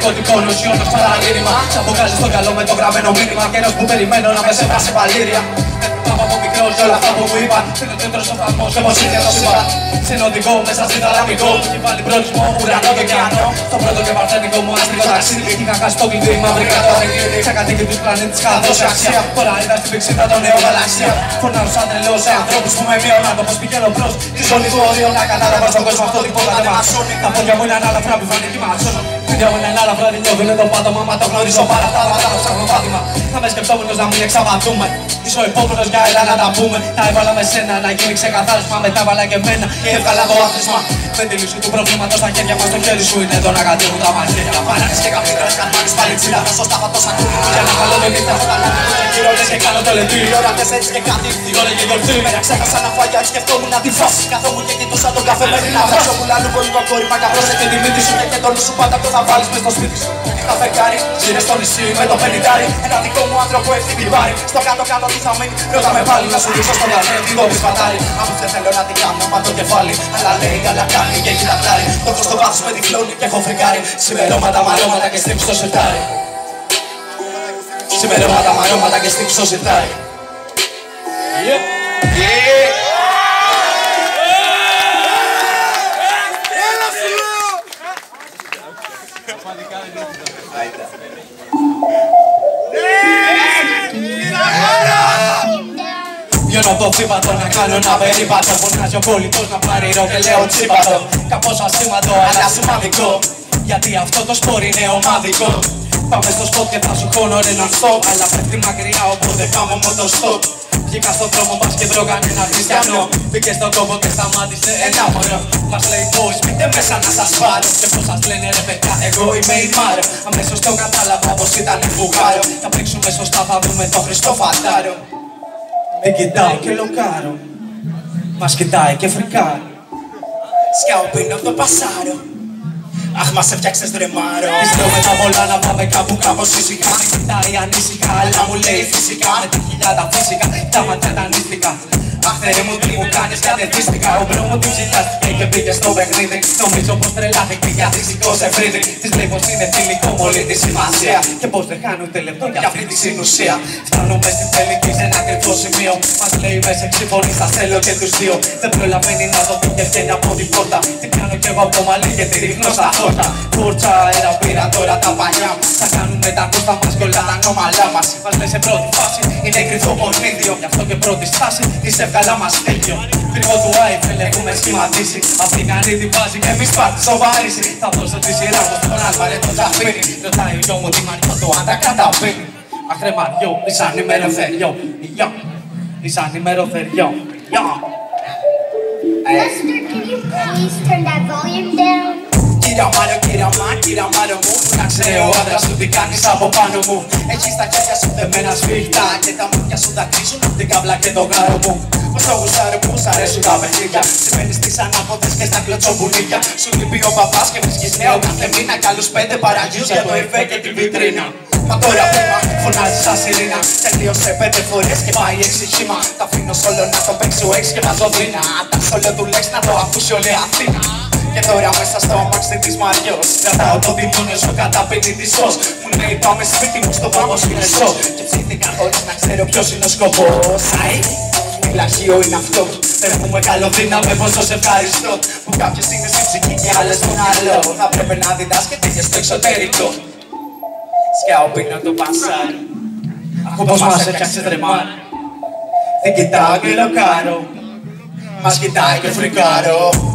ότι πόνος γιώνος παραλήρημα. Σαν βγάζει στο καλό με το γραμμένο μήνυμα. Καιρός που περιμένω να με σεβάσει παλήρια. Από μικρός όλα αυτά που μου είπαν. Είναι το έντρος ο φαγμός όπως είναι το σύμπαν. Συνοδηγό μέσα στην ταλαμικό. Μου έχει βάλει πρόθυμο ουρανό και ωκεανό. Στο πρώτο και παρθένικο μου αστικό ταξίδι. Είχα χάσει το κλειδί μαύρη κατόρυγη. Ξεκατοίκη τους πλανήτης είχα δώσει αξία. Τώρα είδα στην πηξίδα το νέο γαλαξία. Φωνάζω σαν τρελός σε ανθρώπους που με μειώναν. Όπως πηγαίνω μπρος τη ζώνη του ορίων. Να κατάλαβα στον κόσμο αυτό τίποτα δεν μασώνει. Τα πόδια μου είναι ένα ελαφρά που φανική μασώνω. Φίλια μου είναι ένα ελαφρά δεν νιώθουν το πάτωμα. Μα το γνωρίζω πάρα αυτά τα πατάω σαν πάτημα. Θα με σκεφτόμουν να μην εξαβαθούμε. Είσαι ο υπόπονος για έλα να τα πούμε. Τα έβαλα με σένα να γίνει ξεκαθάρισμα. Μετά έβαλα και εμένα και έβγαλα το άθροισμα. Με τη λύση του προβλήματος στα χέρια μας. Το χέρι σου είναι εδώ να κατέβουν τα μαχαίρια. Παράνες και καπνίδρες, καρμάνες πάλι τσίρα. Θα σωστά πατώ σαν κούρι. Για να καλώ με νύχτα. Γυρώνες και κάνω το λεπτή. Η ώρα 4 και κάτι. Η ώρα και γιορτή. Μέρα ξέχασα να φάγια. Σκεφτόμουν να τη φάσει. Καθόμουν και κοιτούσα τον καφέ μέχρι να βράσω. Πουλάνε πολύ το κόρημα. Καπρόσε και τη μύτη σου. Και τον νου σου πάντα το θα βάλεις μες στο σπίτι σου. Τα φεγγάρι, ζήρες στο νησί με το πενιντάρι. Ένα δικό μου άνθρωπο ευθύνη πάρει. Στο κάτω-κάτω τι θα μείνει. Ρώτα με πάλι να σου ρίξω στο πλανήτη. Το πισπατάρι. Από δεν θέλω να την κάνω, μα το κεφάλι. Αλλά λέει καλά κάνει και έχει λαχτάρι. Το προς το βάθος με τυφλώνει και έχω φρικάρει. Σημερώματα, μαρώματα και στρίψει στο σιρτάρι. Σημερώματα, μαρώματα και στρίψει στο σιρτάρι. Βγαίνω από το τσίπατο να κάνω ένα περίπατο. Φωνάζει ο κολλητός να πάρει ρο και λέω τσίπατο. Κάπως ασήμαντο αλλά σημαντικό. Γιατί αυτό το σπορ είναι ομαδικό. Πάμε στο σποτ και θα σου χώνω έναν στοπ. Αλλά πέφτει μακριά οπότε πάμε με το στοπ. Βγήκα στον δρόμο μας και βρω κανένα χριστιανό. Μπήκε στον κόμπο και σταμάτησε ένα μωρό. Μας λέει boys μπείτε μέσα να σας πάρω. Και πως σας λένε ρε παιδιά εγώ είμαι η Μάρο. Αμέσως το κατάλαβα πως ήταν φουγάρο. Θα πρίξουμε σωστά θα δούμε το Χριστό φαντάρο. Με κοιτάει και λοκάρω. Μας κοιτάει και φρικάρω. Σκάω πίνω το πασάρο. Αχ μας έφτιαξες τρεμάρο. Της λέω με τα πολλά να πάμε κάπου κάπως ήσυχα. Με κοιτάει ανήσυχα αλλά μου λέει φυσικά. Με τη χιλιάδα φυσικά τα μάτια τα νύχτηκα. Αχ Θεέ μου τι μου κάνεις κατεβίστηκα. Ο μπρο μου την ψηλιάστηκε και πήγε στο παιχνίδι. Νομίζω πως τρελάθηκε για φυσικό σε φρύδι. Της λέει πως είναι φιλικό μόλι τη σημασία. Και πως δεν χάνουν τελεπτό για αυτή τη συνουσία. Φτάνουμε στην τελική σε ένα κρυφό σημείο. Μας λέει μέσα ξυφωνεί σας θέλω και τους δύο. Δεν προλαβαίνει να δω τι βγαίνει από την πόρτα. Την κάνω κι εγώ από το μαλλί και τη ρίχνω στα χόρτα. Πόρτσα αέρα πήρα τώρα τα παλιά μας. Θα κάνουμε τα κόστα μας και όλα τα νόμαλά μας. Μας λέει σε πρώτη φάση είναι κρυφό πορνίδιο. Γι' αυτό και πρώτη στάση της έβγαλα μας τέλειο. Κρυφό του Άιφελ έχουμε σχηματίσει. Αυτή κάνει τη βάση και εμείς πάρτι στο Παρίσι. Θα δώσω τη σειρά μου στον Άλβαρε το Τζαφίνι. Ρωτάει ο γιο μου τι μαριό το αν τα καταπίνει. Αχ ρε Μαριό, είσαι ανήμερο θεριό. Είσαι ανήμερο θεριό. Lester, can you please turn that volume down? Κύρα Μάρο μου, να ξέρει ο άντρας σου τι κάνεις από πάνω μου. Έχεις τα χέρια σου δεμένα σφιχτά και τα μάτια σου δακρύζουν απ' την κάβλα και το γάρο μου. Πως το γουστάρω που σ' αρέσουν τα παιχνίδια. Σημαίνεις τις ανάποδες και στα κλωτσομπουνίδια. Σου λείπει ο παπάς και βρίσκεις νέο κάθε μήνα. Κι άλλους 5 παραγιούς για το εφέ και την βιτρίνα. Μα τώρα πήμα, φωνάζει σαν σιρήνα. Τελείωσε 5 φορές και πάει 6 χύμα. Τα αφήνω σόλο να το παίξω 6 και βάζω δίνα. Τα σόλο του λέξ να το ακούσει όλη Αθήνα. Και τώρα μέσα στο αμάξι της Μαριός κρατάω το τιμόνιο σου καταπίνει τη σως. Μου λέει πάμε σπίτι μου στο βάμος είναι σως. Και ψήθηκα χωρίς να ξέρω ποιος είναι ο σκοπός. Πλαγίο είναι αυτό. Δεν έχουμε καλοδύναμη πως το σε ευχαριστώ. Που κάποιες είναι στη ψυχή και άλλες στον άλλο. Θα πρέπει να διδάσκεται και στο εξωτερικό. Σκάω πίνω το πασάρι. Ακούω πως μας έφτιαξε τρεμάρι. Δεν κοιτάω και λοκάρω. Μας κοιτάει και φρικάρω.